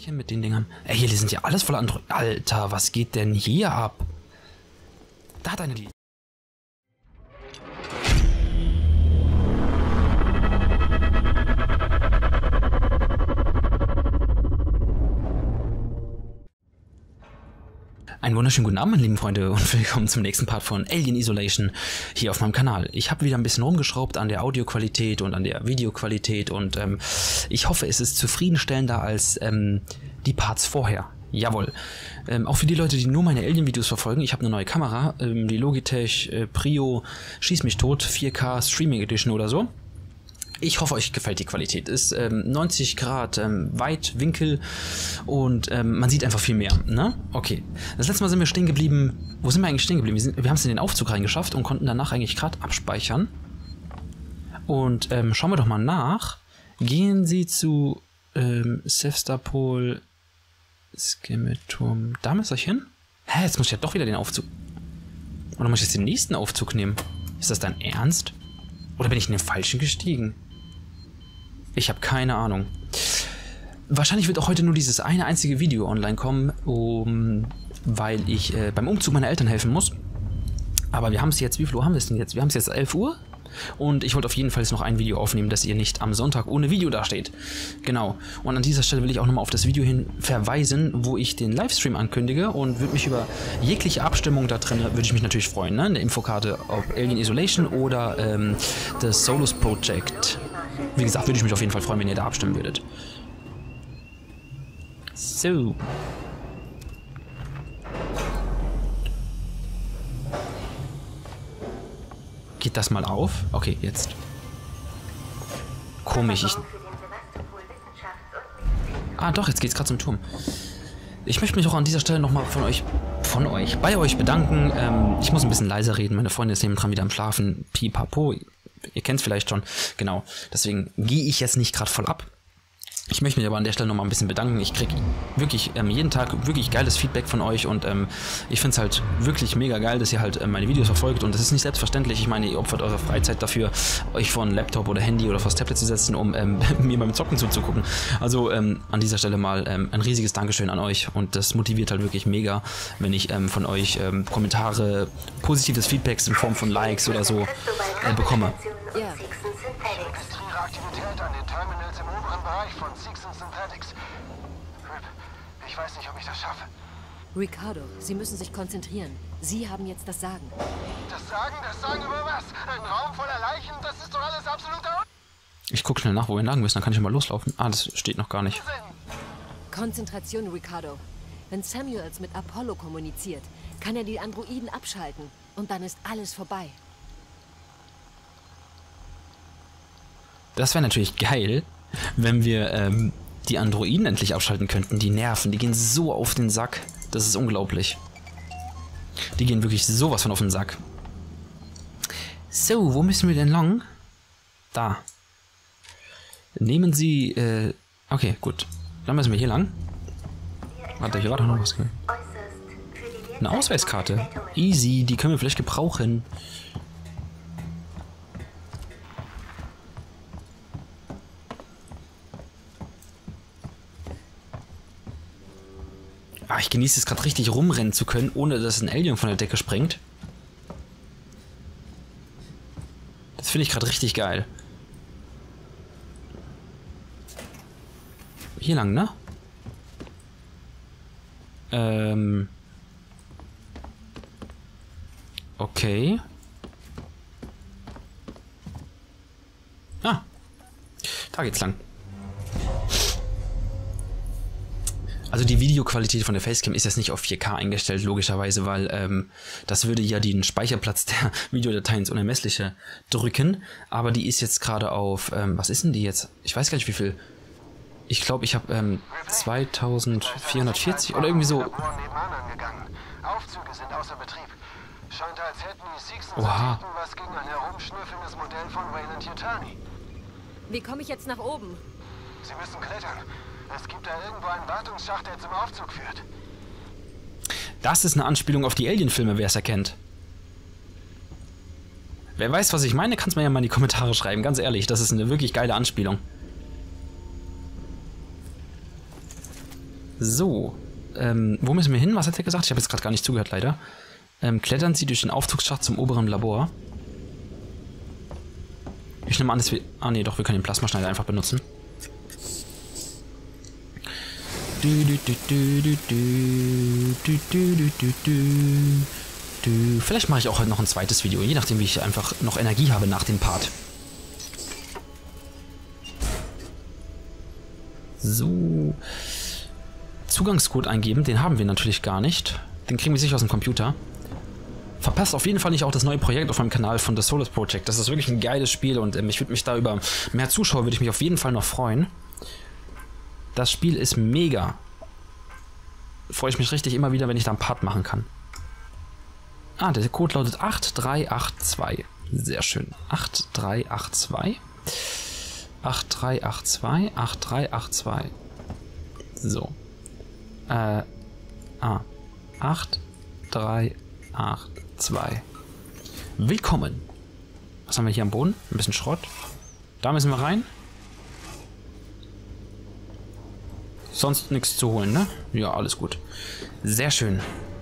Hier mit den Dingern. Ey, hier sind ja alles voller Android. Alter, was geht denn hier ab? Da hat eine die. Einen wunderschönen guten Abend, meine lieben Freunde, und willkommen zum nächsten Part von Alien Isolation hier auf meinem Kanal. Ich habe wieder ein bisschen rumgeschraubt an der Audioqualität und an der Videoqualität und ich hoffe, es ist zufriedenstellender als die Parts vorher. Jawohl. Auch für die Leute, die nur meine Alien-Videos verfolgen, ich habe eine neue Kamera, die Logitech Prio Schieß mich tot 4K Streaming Edition oder so. Ich hoffe, euch gefällt die Qualität. Ist 90 Grad Weitwinkel und man sieht einfach viel mehr. Ne? Okay. Das letzte Mal sind wir stehen geblieben. Wo sind wir eigentlich stehen geblieben? Wir haben es in den Aufzug reingeschafft und konnten danach eigentlich gerade abspeichern. Und schauen wir doch mal nach. Gehen Sie zu Sevastopol Schemeturm. Da müsst ihr euch hin? Hä, jetzt muss ich ja doch wieder den Aufzug. Oder muss ich jetzt den nächsten Aufzug nehmen? Ist das dein Ernst? Oder bin ich in den falschen gestiegen? Ich habe keine Ahnung. Wahrscheinlich wird auch heute nur dieses eine einzige Video online kommen, weil ich beim Umzug meiner Eltern helfen muss. Aber wir haben es jetzt, wie viel Uhr haben wir es denn jetzt? Wir haben es jetzt 11 Uhr. Und ich wollte auf jeden Fall jetzt noch ein Video aufnehmen, dass ihr nicht am Sonntag ohne Video dasteht. Genau. Und an dieser Stelle will ich auch nochmal auf das Video hin verweisen, wo ich den Livestream ankündige und würde mich über jegliche Abstimmung da drin, würde ich mich natürlich freuen. Ne? Eine Infokarte auf Alien Isolation oder das Solus Project. Wie gesagt, würde ich mich auf jeden Fall freuen, wenn ihr da abstimmen würdet. So. Geht das mal auf? Okay, jetzt. Komisch. Ah, doch, jetzt geht's gerade zum Turm. Ich möchte mich auch an dieser Stelle nochmal bei euch bedanken. Ich muss ein bisschen leiser reden. Meine Freundin ist nebendran wieder am Schlafen. Pipapo. Ihr kennt es vielleicht schon. Genau. Deswegen gehe ich jetzt nicht gerade voll ab. Ich möchte mich aber an der Stelle nochmal ein bisschen bedanken. Ich kriege wirklich jeden Tag wirklich geiles Feedback von euch und ich finde es halt wirklich mega geil, dass ihr halt meine Videos verfolgt und das ist nicht selbstverständlich. Ich meine, ihr opfert eure Freizeit dafür, euch vor einen Laptop oder Handy oder vor das Tablet zu setzen, um mir beim Zocken zuzugucken. Also an dieser Stelle mal ein riesiges Dankeschön an euch und das motiviert halt wirklich mega, wenn ich von euch Kommentare, positives Feedbacks in Form von Likes oder so bekomme. Ja. Aktivität an den Terminals im oberen Bereich von Seegson Synthetics. Ich weiß nicht, ob ich das schaffe. Ricardo, Sie müssen sich konzentrieren. Sie haben jetzt das Sagen. Das Sagen über was? Ein Raum voller Leichen? Das ist doch alles absoluter Ich gucke schnell nach, wo wir lang müssen, dann kann ich mal loslaufen. Ah, das steht noch gar nicht. Konzentration, Ricardo. Wenn Samuels mit Apollo kommuniziert, kann er die Androiden abschalten. Und dann ist alles vorbei. Das wäre natürlich geil, wenn wir die Androiden endlich abschalten könnten. Die nerven, die gehen so auf den Sack. Das ist unglaublich. Die gehen wirklich sowas von auf den Sack. So, wo müssen wir denn lang? Da. Nehmen Sie, okay, gut. Dann müssen wir hier lang. Warte, hier war doch noch was. Eine Ausweiskarte. Easy, die können wir vielleicht gebrauchen. Ah, ich genieße es gerade richtig rumrennen zu können, ohne dass ein Alien von der Decke springt. Das finde ich gerade richtig geil. Hier lang, ne? Okay. Ah. Da geht's lang. Also die Videoqualität von der Facecam ist jetzt nicht auf 4K eingestellt, logischerweise, weil das würde ja den Speicherplatz der Videodatei ins Unermessliche drücken. Aber die ist jetzt gerade auf, was ist denn die jetzt? Ich weiß gar nicht wie viel. Ich glaube, ich habe 2440 oder irgendwie so. Aufzüge sind außer Betrieb. Scheint, als hätten die Seegson Oha. was gegen ein herumschnüffelndes Modell von Wayland Yutani. Wie komme ich jetzt nach oben? Sie müssen klettern. Es gibt da irgendwo einen Wartungsschacht, der zum Aufzug führt. Das ist eine Anspielung auf die Alien-Filme, wer es erkennt. Wer weiß, was ich meine, kann es mir ja mal in die Kommentare schreiben. Ganz ehrlich, das ist eine wirklich geile Anspielung. So. Wo müssen wir hin? Was hat er gesagt? Ich habe jetzt gerade gar nicht zugehört, leider. Klettern Sie durch den Aufzugsschacht zum oberen Labor. Ich nehme an, dass wir... Ah, nee, doch, wir können den Plasmaschneider einfach benutzen. Vielleicht mache ich auch heute noch ein zweites Video, je nachdem, wie ich einfach noch Energie habe nach dem Part. So. Zugangscode eingeben, den haben wir natürlich gar nicht. Den kriegen wir sicher aus dem Computer. Verpasst auf jeden Fall nicht auch das neue Projekt auf meinem Kanal von The Solus Project. Das ist wirklich ein geiles Spiel und ich würde mich da über mehr Zuschauer würde ich mich auf jeden Fall noch freuen. Das Spiel ist mega. Freue ich mich richtig immer wieder, wenn ich da einen Part machen kann. Ah, der Code lautet 8382. Sehr schön. 8382. 8382. 8382. So. 8382. Willkommen. Was haben wir hier am Boden? Ein bisschen Schrott. Da müssen wir rein. Sonst nichts zu holen, ne? Ja, alles gut. Sehr schön.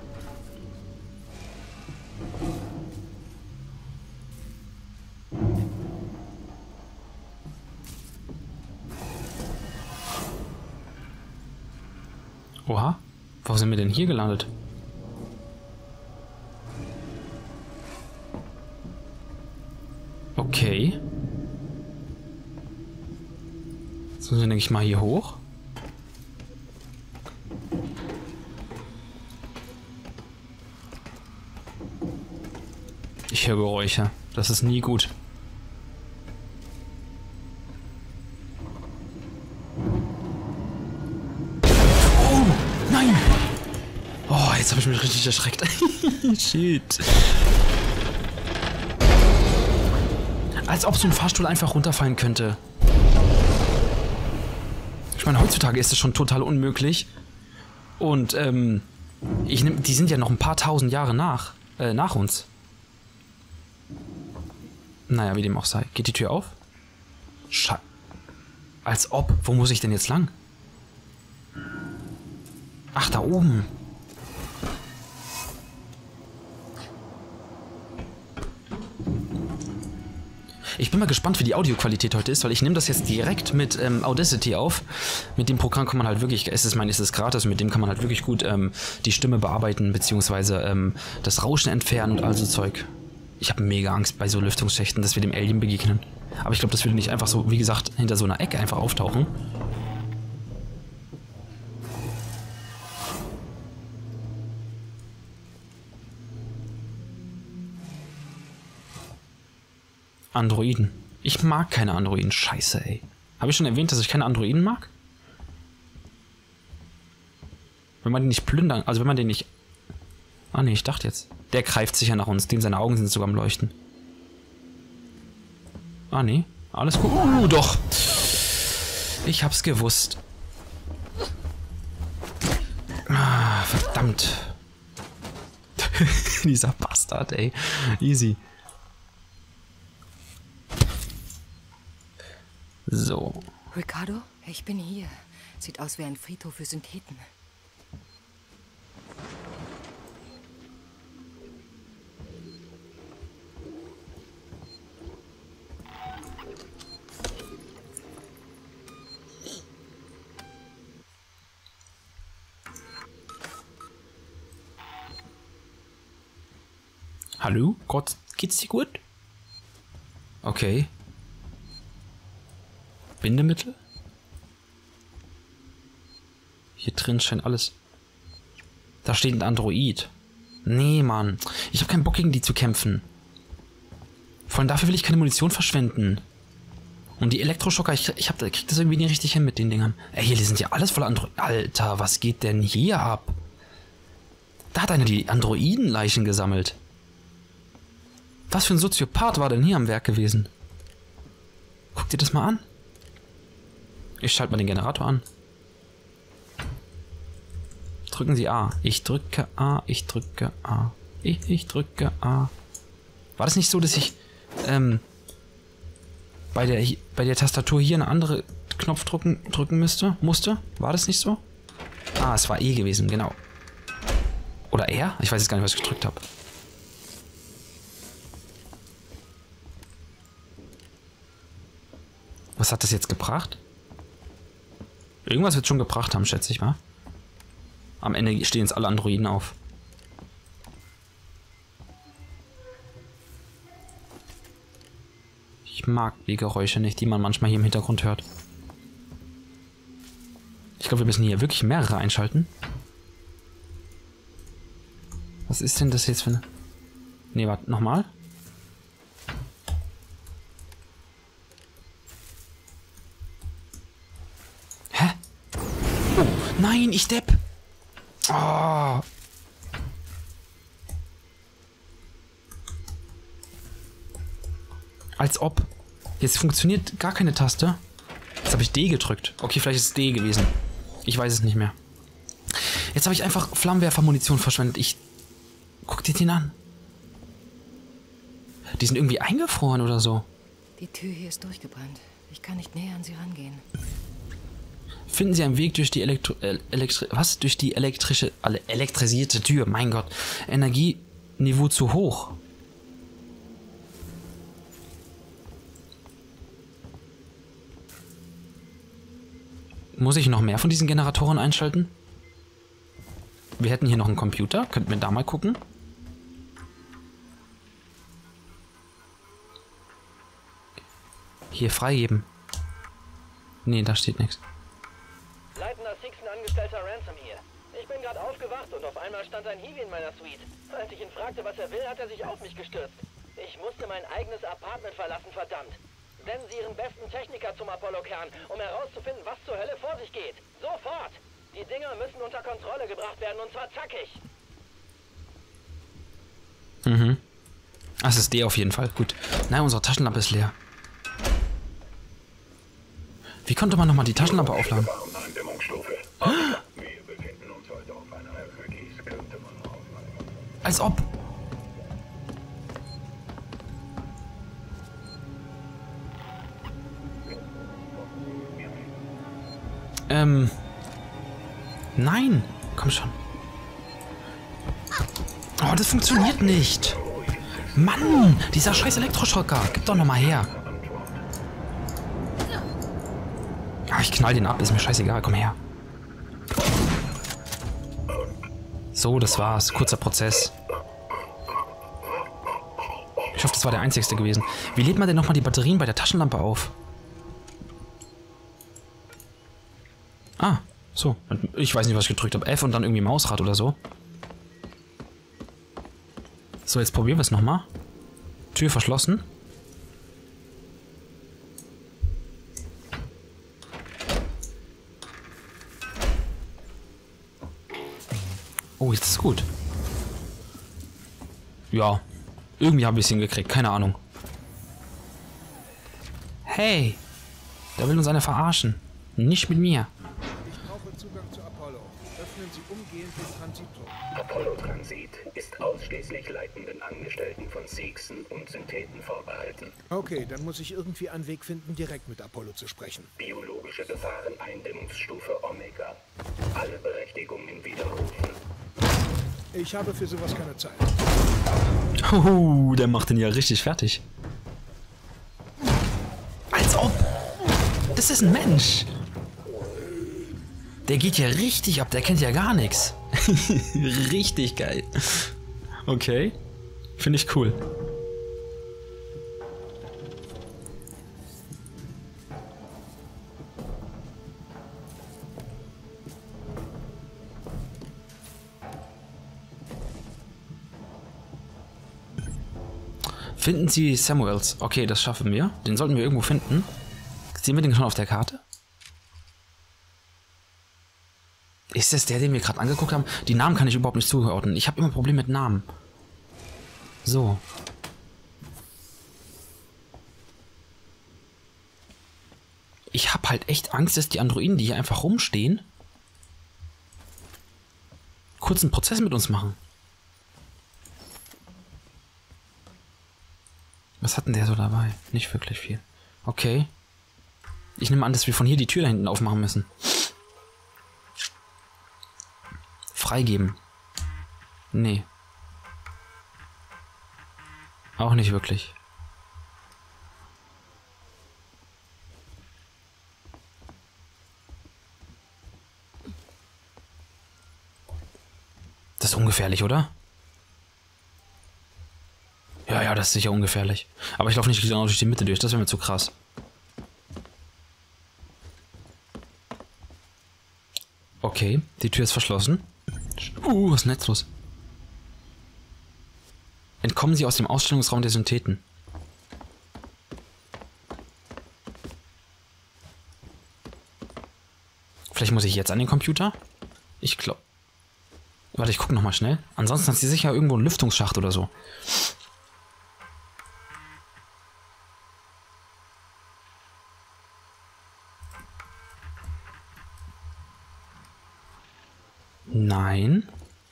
Oha, wo sind wir denn hier gelandet? Okay. Jetzt müssen wir, denke ich, mal hier hoch. Ich höre Geräusche. Das ist nie gut. Oh, nein! Oh, jetzt habe ich mich richtig erschreckt. Shit. Als ob so ein Fahrstuhl einfach runterfallen könnte. Ich meine, heutzutage ist das schon total unmöglich. Und, die sind ja noch ein paar tausend Jahre nach uns. Naja, wie dem auch sei. Geht die Tür auf? Als ob. Wo muss ich denn jetzt lang? Ach, da oben. Ich bin mal gespannt, wie die Audioqualität heute ist, weil ich nehme das jetzt direkt mit Audacity auf. Mit dem Programm kann man halt wirklich, es ist gratis, mit dem kann man halt wirklich gut die Stimme bearbeiten, beziehungsweise das Rauschen entfernen und all so Zeug. Ich habe mega Angst bei so Lüftungsschächten, dass wir dem Alien begegnen. Aber ich glaube, das würde nicht einfach so, wie gesagt, hinter so einer Ecke einfach auftauchen. Androiden. Ich mag keine Androiden. Scheiße, ey. Habe ich schon erwähnt, dass ich keine Androiden mag? Wenn man den nicht plündern, also wenn man den nicht... Ah ne, ich dachte jetzt. Der greift sicher nach uns. Dem seine Augen sind sogar am Leuchten. Ah ne, alles gut. Doch. Ich hab's gewusst. Ah, verdammt. Dieser Bastard, ey. Easy. So. Ricardo, ich bin hier. Sieht aus wie ein Friedhof für Syntheten. Hallo? Gott, geht's dir gut? Okay. Bindemittel? Hier drin scheint alles... Da steht ein Android. Nee, Mann. Ich habe keinen Bock, gegen die zu kämpfen. Vor allem dafür will ich keine Munition verschwenden. Und die Elektroschocker, ich krieg das irgendwie nicht richtig hin mit den Dingern. Ey, hier sind ja alles voller Androiden. Alter, was geht denn hier ab? Da hat einer die Androidenleichen gesammelt. Was für ein Soziopath war denn hier am Werk gewesen? Guck dir das mal an. Ich schalte mal den Generator an. Drücken Sie A. Ich drücke A. Ich drücke A. Ich drücke A. War das nicht so, dass ich bei der Tastatur hier eine andere Knopf drücken musste? War das nicht so? Ah, es war E gewesen, genau. Oder R? Ich weiß jetzt gar nicht, was ich gedrückt habe. Was hat das jetzt gebracht? Irgendwas wird schon gebracht haben, schätze ich mal. Am Ende stehen jetzt alle Androiden auf. Ich mag die Geräusche nicht, die man manchmal hier im Hintergrund hört. Ich glaube, wir müssen hier wirklich mehrere einschalten. Was ist denn das jetzt für eine... Ne, warte, nochmal. Hä? Oh, nein, ich depp! Oh. Als ob. Jetzt funktioniert gar keine Taste. Jetzt habe ich D gedrückt. Okay, vielleicht ist es D gewesen. Ich weiß es nicht mehr. Jetzt habe ich einfach Flammenwerfer-Munition verschwendet. Guck dir den an. Die sind irgendwie eingefroren oder so. Die Tür hier ist durchgebrannt. Ich kann nicht näher an sie rangehen. Finden Sie einen Weg durch die durch die elektrisierte Tür. Mein Gott. Energieniveau zu hoch. Muss ich noch mehr von diesen Generatoren einschalten? Wir hätten hier noch einen Computer. Könnten wir da mal gucken? Hier freigeben. Nee, da steht nichts. Leitender Sixen-Angestellter Ransom hier. Ich bin gerade aufgewacht und auf einmal stand ein Hiwi in meiner Suite. Als ich ihn fragte, was er will, hat er sich auf mich gestürzt. Ich musste mein eigenes Apartment verlassen, verdammt. Senden Sie Ihren besten Techniker zum Apollo-Kern, um herauszufinden, was zur Hölle vor sich geht. Sofort! Die Dinger müssen unter Kontrolle gebracht werden, und zwar zackig. Mhm. Das ist D auf jeden Fall. Gut. Nein, unsere Taschenlampe ist leer. Wie konnte man nochmal die Taschenlampe aufladen? Als ob. Nein. Komm schon. Oh, das funktioniert nicht. Mann, dieser scheiß Elektroschocker. Gib doch nochmal her. Ah, ich knall den ab. Ist mir scheißegal. Komm her. So, das war's. Kurzer Prozess. Ich hoffe, das war der einzigste gewesen. Wie lädt man denn nochmal die Batterien bei der Taschenlampe auf? Ah, so. Ich weiß nicht, was ich gedrückt habe. F und dann irgendwie Mausrad oder so. So, jetzt probieren wir es nochmal. Tür verschlossen. Oh, jetzt ist es gut. Ja, irgendwie habe ich es hingekriegt. Keine Ahnung. Hey, da will uns einer verarschen. Nicht mit mir. Ich brauche Zugang zu Apollo. Öffnen Sie umgehend den Transittor. Apollo-Transit ist ausschließlich leitenden Angestellten von Sixen und Syntheten vorbehalten. Okay, dann muss ich irgendwie einen Weg finden, direkt mit Apollo zu sprechen. Biologische Gefahren-Eindämmungsstufe Omega. Alle Berechtigungen widerrufen. Ich habe für sowas keine Zeit. Der macht den ja richtig fertig. Als ob. Das ist ein Mensch. Der geht ja richtig ab, der kennt ja gar nichts. Richtig geil. Okay. Finde ich cool. Finden Sie Samuels. Okay, das schaffen wir. Den sollten wir irgendwo finden. Sehen wir den schon auf der Karte? Ist das der, den wir gerade angeguckt haben? Die Namen kann ich überhaupt nicht zuordnen. Ich habe immer Probleme mit Namen. So. Ich habe halt echt Angst, dass die Androiden, die hier einfach rumstehen, kurz einen Prozess mit uns machen. Was hat denn der so dabei? Nicht wirklich viel. Okay. Ich nehme an, dass wir von hier die Tür da hinten aufmachen müssen. freigeben. Nee. Auch nicht wirklich. Das ist ungefährlich, oder? Ja, ja, das ist sicher ungefährlich. Aber ich laufe nicht genau durch die Mitte durch, das wäre mir zu krass. Okay, die Tür ist verschlossen. Was ist denn jetzt los? Entkommen Sie aus dem Ausstellungsraum der Syntheten. Vielleicht muss ich jetzt an den Computer? Ich glaube... Warte, ich gucke nochmal schnell. Ansonsten hat sie sicher irgendwo einen Lüftungsschacht oder so. Nein.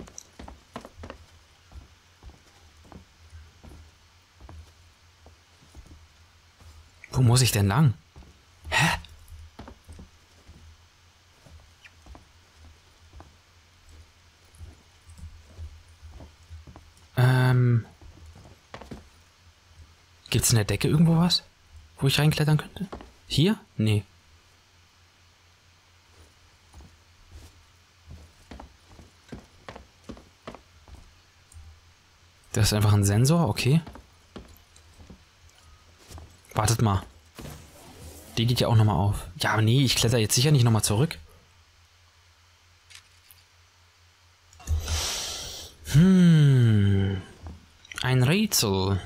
Wo muss ich denn lang? Hä? Gibt's in der Decke irgendwo was, wo ich reinklettern könnte? Hier? Nee. Das ist einfach ein Sensor, okay. Wartet mal. Die geht ja auch nochmal auf. Ja, aber nee, ich kletter jetzt sicher nicht nochmal zurück. Ein Rätsel.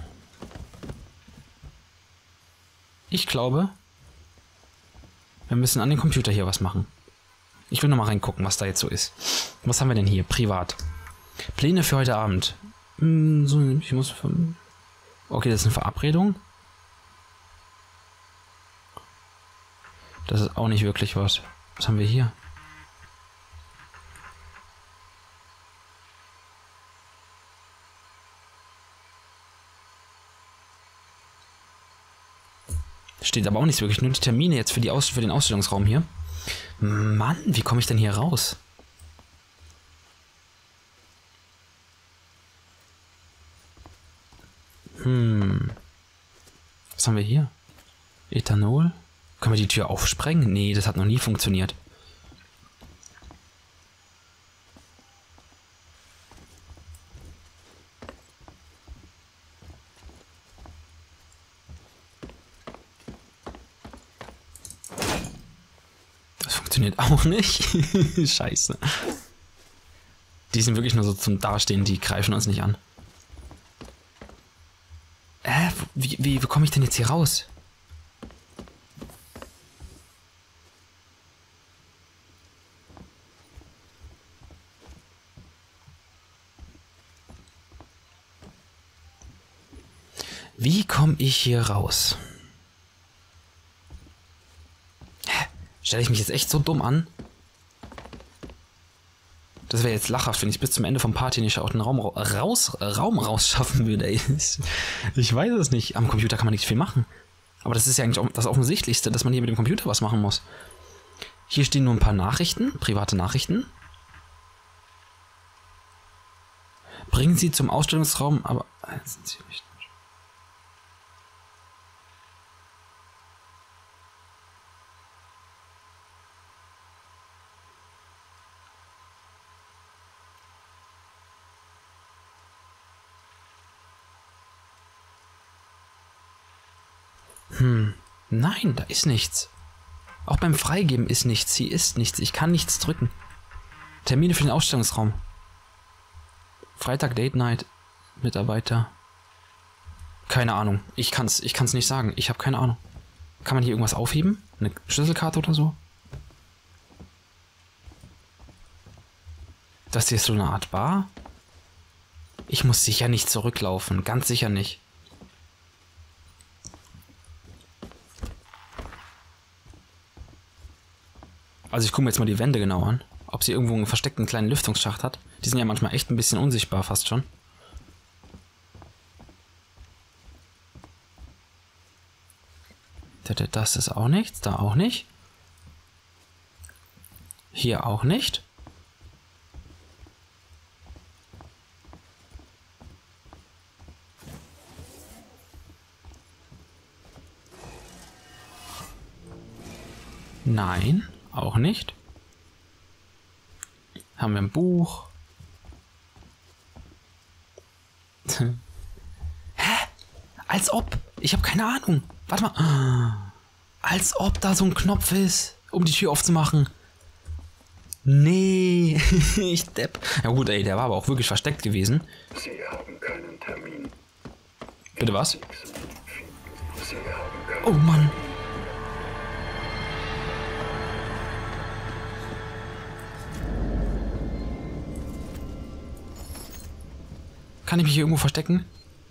Ich glaube, wir müssen an den Computer hier was machen. Ich will nochmal reingucken, was da jetzt so ist. Was haben wir denn hier? Privat. Pläne für heute Abend. Ich muss... Okay, das ist eine Verabredung. Das ist auch nicht wirklich was. Was haben wir hier? Steht aber auch nichts wirklich. Nur die Termine jetzt für den Ausstellungsraum hier. Mann, wie komme ich denn hier raus? Was haben wir hier? Ethanol? Können wir die Tür aufsprengen? Nee, das hat noch nie funktioniert. Das funktioniert auch nicht. Scheiße. Die sind wirklich nur so zum Dastehen, die greifen uns nicht an. Wie komme ich denn jetzt hier raus? Wie komme ich hier raus? Stelle ich mich jetzt echt so dumm an? Das wäre jetzt lachhaft, wenn ich bis zum Ende vom Part hier nicht auch den Raum rausschaffen würde. Ey. Ich weiß es nicht. Am Computer kann man nicht viel machen. Aber das ist ja eigentlich auch das Offensichtlichste, dass man hier mit dem Computer was machen muss. Hier stehen nur ein paar Nachrichten, private Nachrichten. Bringen Sie zum Ausstellungsraum, aber... Sind Sie nicht... Nein, da ist nichts. Auch beim Freigeben ist nichts. Hier ist nichts. Ich kann nichts drücken. Termine für den Ausstellungsraum. Freitag Date Night. Mitarbeiter. Keine Ahnung. Ich kann's nicht sagen. Ich habe keine Ahnung. Kann man hier irgendwas aufheben? Eine Schlüsselkarte oder so? Das hier ist so eine Art Bar. Ich muss sicher nicht zurücklaufen. Ganz sicher nicht. Also ich gucke mir jetzt mal die Wände genau an, ob sie irgendwo einen versteckten kleinen Lüftungsschacht hat. Die sind ja manchmal echt ein bisschen unsichtbar fast schon. Das ist auch nichts, da auch nicht. Hier auch nicht. Nein, auch nicht. Haben wir ein Buch. Hä? Als ob. Ich habe keine Ahnung. Warte mal. Als ob da so ein Knopf ist, um die Tür aufzumachen. Nee, ich depp. Ja gut, ey, der war aber auch wirklich versteckt gewesen. Sie haben keinen Termin. Bitte was? Sie haben keinen Oh Mann. Kann ich mich hier irgendwo verstecken?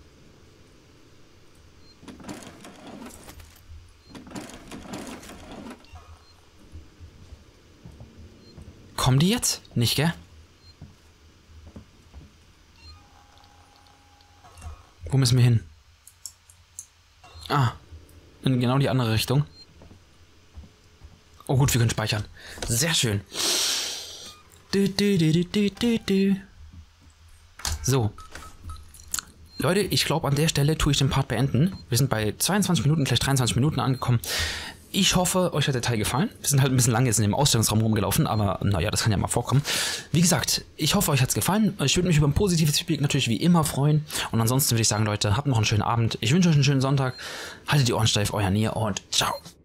Kommen die jetzt? Nicht, gell? Wo müssen wir hin? Ah, in genau die andere Richtung. Oh gut, wir können speichern. Sehr schön. So. Leute, ich glaube, an der Stelle tue ich den Part beenden. Wir sind bei 22 Minuten, vielleicht 23 Minuten angekommen. Ich hoffe, euch hat der Teil gefallen. Wir sind halt ein bisschen lange jetzt in dem Ausstellungsraum rumgelaufen, aber naja, das kann ja mal vorkommen. Wie gesagt, ich hoffe, euch hat es gefallen. Ich würde mich über ein positives Feedback natürlich wie immer freuen. Und ansonsten würde ich sagen, Leute, habt noch einen schönen Abend. Ich wünsche euch einen schönen Sonntag. Haltet die Ohren steif, euer Nier und ciao.